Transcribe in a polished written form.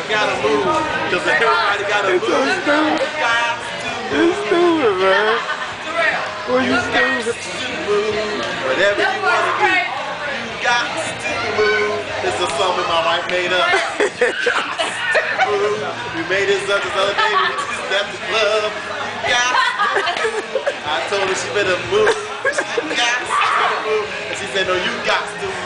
gotta move. Cause everybody gotta move. You got to move. It's stupid, man. Well, you stupid. Move. Whatever you wanna do, you got to move. This is a song that my wife made up. Move. We made this up this other day. We just left the club. You got to move. I told her she better move. You got to move. And she said, no, you got to move.